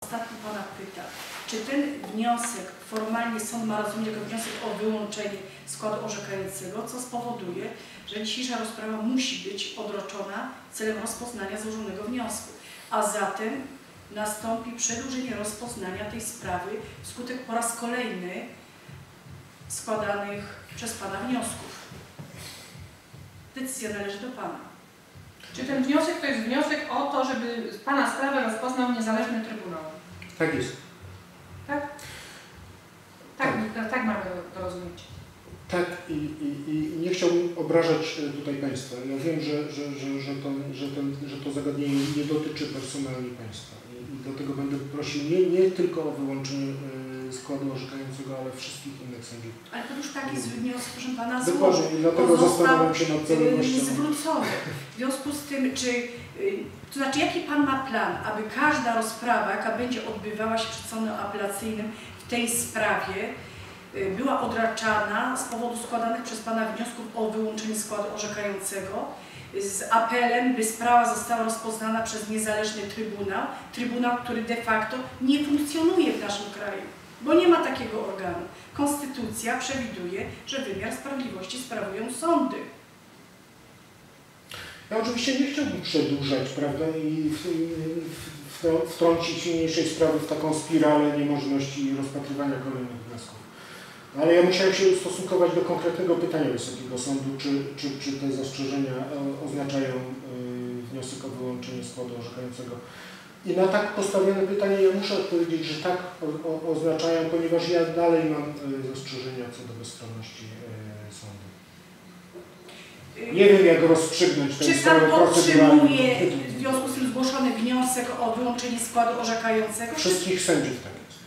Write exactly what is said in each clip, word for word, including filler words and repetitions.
Ostatnio Pana pyta, czy ten wniosek formalnie sąd ma rozumieć jako wniosek o wyłączenie składu orzekającego, co spowoduje, że dzisiejsza rozprawa musi być odroczona celem rozpoznania złożonego wniosku, a zatem nastąpi przedłużenie rozpoznania tej sprawy wskutek po raz kolejny składanych przez Pana wniosków. Decyzja należy do Pana. Czy ten wniosek to jest wniosek o to, żeby Pana sprawę rozpoznał niezależny Trybunał? Tak jest. Tak? Tak, tak, tak mamy to rozumieć. Tak i, i, i nie chciałbym obrażać tutaj Państwa. Ja wiem, że, że, że, że, to, że, ten, że to zagadnienie nie dotyczy personalnie Państwa i, i dlatego będę prosił nie, nie tylko o wyłączenie y, składu orzekającego, ale wszystkich innych sędziów. Ale to już taki wniosek, proszę Pana, dokładnie, i dlatego zastanawiam się nad celowością. Zwrócony. W związku z tym, czy, y, to znaczy jaki Pan ma plan, aby każda rozprawa, jaka będzie odbywała się przed sądem apelacyjnym w tej sprawie, była odraczana z powodu składanych przez Pana wniosków o wyłączenie składu orzekającego z apelem, by sprawa została rozpoznana przez niezależny Trybunał, Trybunał, który de facto nie funkcjonuje w naszym kraju, bo nie ma takiego organu. Konstytucja przewiduje, że wymiar sprawiedliwości sprawują sądy. Ja oczywiście nie chciałbym przedłużać, prawda, i wtrącić niniejszej sprawy w taką spiralę niemożności rozpatrywania kolejnych wniosków. Ale ja musiałem się ustosunkować do konkretnego pytania Wysokiego Sądu, czy, czy, czy te zastrzeżenia oznaczają y, wniosek o wyłączenie składu orzekającego. I na tak postawione pytanie ja muszę odpowiedzieć, że tak o, o, oznaczają, ponieważ ja dalej mam y, zastrzeżenia co do bezstronności y, sądu. Nie wiem, jak rozstrzygnąć tę sprawę proceduralną. Czy Pan podtrzymuje w związku z tym zgłoszony wniosek o wyłączenie składu orzekającego? Wszystkich sędziów tak jest.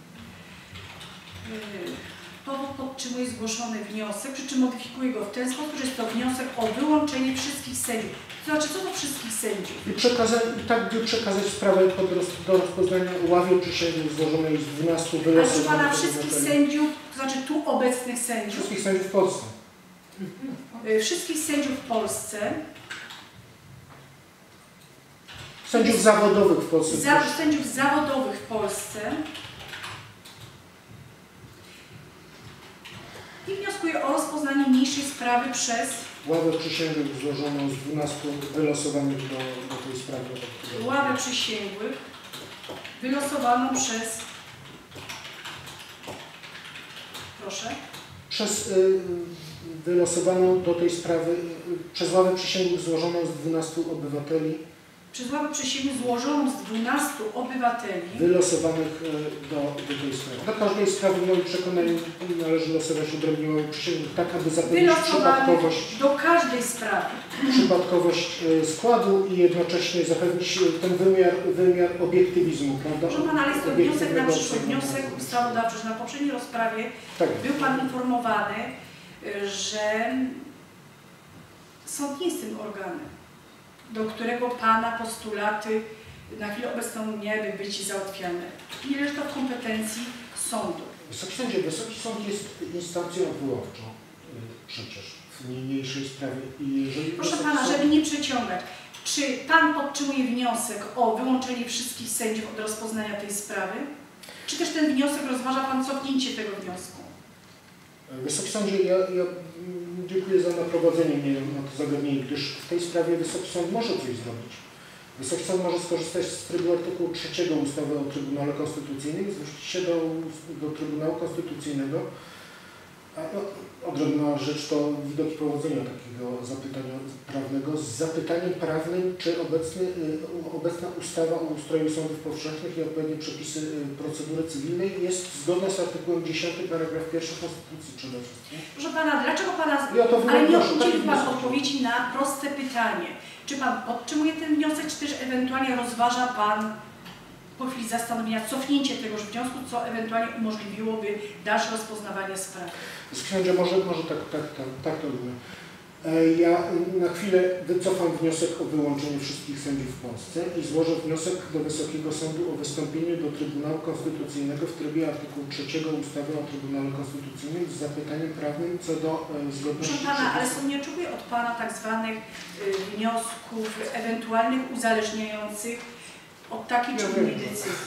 Powód podtrzymuje zgłoszony wniosek, przy czym modyfikuje go w ten sposób, że jest to wniosek o wyłączenie wszystkich sędziów. To znaczy, co to wszystkich sędziów? I, przekazać, i tak, by przekazać sprawę pod roz, do rozpoznania ławie przysięgłych złożonej z dwunastu wylosowanych. Ale Pana wszystkich sędziów, to znaczy tu obecnych sędziów? Wszystkich sędziów w Polsce. Wszystkich sędziów w Polsce. Sędziów zawodowych w Polsce. Za, sędziów zawodowych w Polsce. I wnioskuję o rozpoznanie niniejszej sprawy przez ławę przysięgłych złożoną z dwunastu wylosowanych do, do tej sprawy. ławę przysięgłych wylosowaną przez proszę przez y, wylosowaną do tej sprawy y, przez ławę przysięgłych złożoną z dwunastu obywateli. Przez ławę przysięgłych złożoną z dwunastu obywateli wylosowanych do, do tej sprawy. Do każdej sprawy w moim przekonaniu należy losować odrębnie ławę przysięgłych, tak aby zapewnić przypadkowość, do każdej sprawy. przypadkowość składu i jednocześnie zapewnić ten wymiar, wymiar obiektywizmu. Prawda? Proszę Pana, ale jest to wniosek na przyszłość, wniosek ustawodawczy, że na poprzedniej rozprawie tak. Był Pan informowany, że sąd nie jest tym organem, do którego Pana postulaty na chwilę obecną miałyby być załatwiane. Nie leży to w kompetencji sądu. Wysoki Sądzie, Wysoki Sąd jest instancją odwoławczą przecież w niniejszej sprawie. I jeżeli Proszę Pana, sąd... żeby nie przeciągać, czy Pan podtrzymuje wniosek o wyłączenie wszystkich sędziów od rozpoznania tej sprawy? Czy też ten wniosek rozważa Pan cofnięcie tego wniosku? Wysoki Sądzie, ja, ja dziękuję za naprowadzenie mnie na to zagadnienie, gdyż w tej sprawie Wysoki Sąd może coś zrobić. Wysoki Sąd może skorzystać z trybu artykułu trzeciego ustawy o Trybunale Konstytucyjnym, zwrócić się do, do Trybunału Konstytucyjnego. A no, odrębna rzecz to widok i powodzenia takiego zapytania prawnego z zapytaniem prawnym, czy obecny, obecna ustawa o ustroju sądów powszechnych i odpowiednie przepisy procedury cywilnej jest zgodna z artykułem dziesiątym paragraf pierwszy Konstytucji przede wszystkim. Proszę Pana, dlaczego Pana... Ja to ale nie proszę, udzielił Pan odpowiedzi na proste pytanie. Czy Pan podtrzymuje ten wniosek, czy też ewentualnie rozważa Pan po chwili zastanowienia cofnięcie tegoż wniosku, co ewentualnie umożliwiłoby dalsze rozpoznawanie sprawy? Sądzę, może, może tak, tak, tak, tak to mówię. Ja na chwilę wycofam wniosek o wyłączenie wszystkich sędziów w Polsce i złożę wniosek do Wysokiego Sądu o wystąpienie do Trybunału Konstytucyjnego w trybie artykułu trzeciego ustawy o Trybunale Konstytucyjnym z zapytaniem prawnym co do zgodności... Proszę Pana, ale sąd nie oczekuje od Pana tak zwanych y, wniosków ewentualnych uzależniających od takiej czy innej decyzji.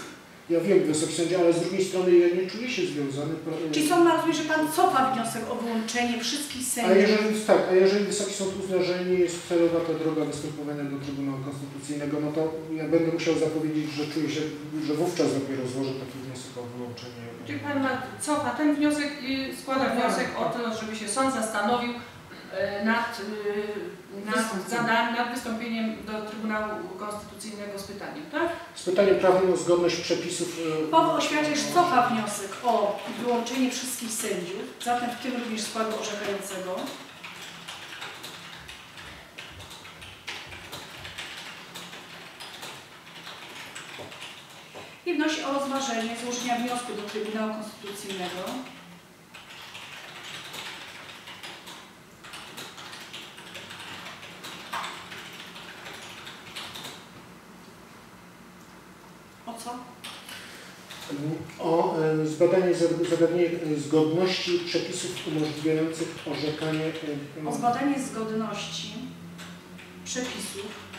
Ja wiem, Wysoki Sądzie, ale z drugiej strony ja nie czuję się związany. Czyli sąd ma rozumieć, że Pan cofa wniosek o wyłączenie wszystkich A sędziów? jeżeli, tak, a jeżeli Wysoki Sąd uzna, że nie jest celowa ta droga występowania do Trybunału Konstytucyjnego, no to ja będę musiał zapowiedzieć, że czuję się, że wówczas dopiero złożę taki wniosek o wyłączenie. Czyli Pan ma, cofa ten wniosek i składa wniosek o to, żeby się sąd zastanowił e, nad, e, nad, zadaniem, nad wystąpieniem do Trybunału Konstytucyjnego z pytaniem, tak? Z pytaniem prawnym o zgodność przepisów. Powo oświadczysz cofa wniosek o wyłączenie wszystkich sędziów, zatem w tym również składu orzekającego. I wnosi o rozważenie złożenia wniosku do Trybunału Konstytucyjnego. O co? O e, zbadanie, zagadnienie zgodności przepisów umożliwiających orzekanie. O zbadanie zgodności przepisów